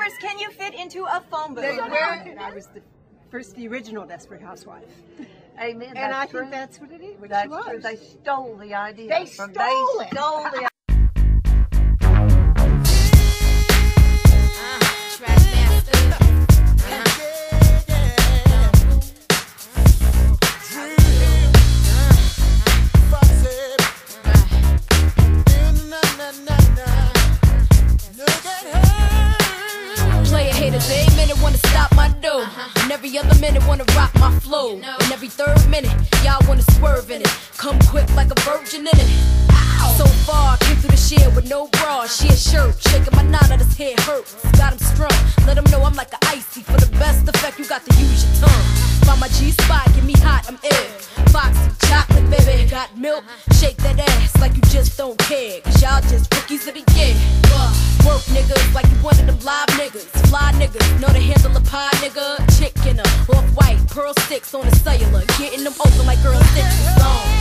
universe can you fit into a phone booth? I was the original Desperate Housewife. Amen. And I true. think that's what it is. What That's she was. true. They stole the idea. They stole it. the Player haters, they ain't minute wanna stop my dough. And every other minute wanna rock my flow. And every third minute, y'all wanna swerve in it. Come quick like a virgin in it. So far, came through the shit with no bra. She a shirt, shaking my knot out his head hurts. Got him strung, let him know I'm like a icy. For the best effect, you got to use your tongue. Find my G-spot, get me hot, I'm ill. Foxy, chocolate, baby, got milk. Shake that ass like you just don't care. Cause y'all just rookies of the year. Work niggas like you one of them live niggas. Fly niggas, know to handle a pie nigga. Chick in a off-white, pearl sticks on the cellular. Getting them open like girl sticks.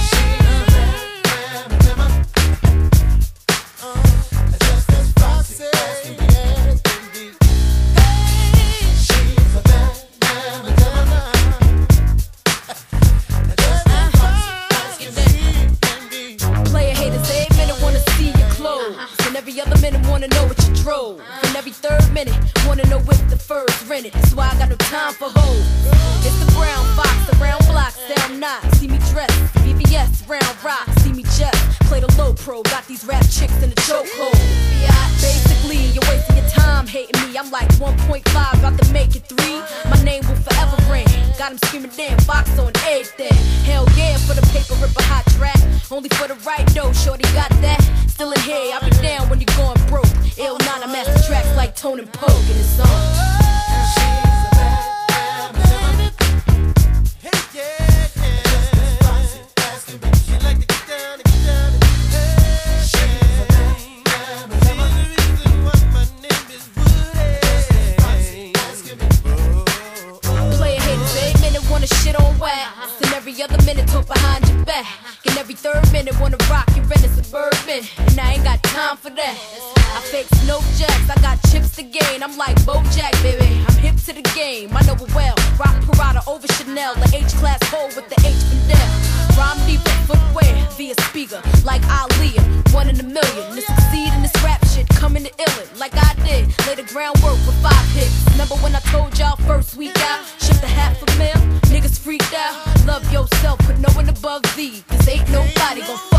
Player haters, every minute wanna see your clothes. And every other minute wanna know what you drove. And every third minute wanna know if the fur's rented. That's why I got no time for hoes. It's the brown fox, the brown block, sound not. See me dressed, BBS, round rock. See me just play the low pro. Got these rap chicks in the chokehold. Basically, you're wasting your time hating me. I'm like 1.5, about to make it 3. My name will forever ring. Got him screaming damn Fox on everything. Hell yeah, for the paper, rip a hot track. Only for the right though, shorty got that. Still in here, I'll be down when you're going broke. Ill 9, I master tracks like Tone and Pogue in the song. Shit on wax, and every other minute talk behind your back. And every third minute wanna rock your rent a Suburban, and I ain't got time for that. I fix no jacks, I got chips to gain. I'm like Bojack, baby, I'm hip to the game. I know it well. Rock Prada over Chanel, the H-class hole with the H Fidel. Rhyme deep footwear via speaker, like Aaliyah, 1 in a million. To succeed in this rap shit, coming to illin' like I did. Lay the groundwork for 5 hits. Remember when I told y'all first week out, shipped a $500,000. Niggas freaked out. Love yourself, put no one above thee. Cause ain't nobody gon'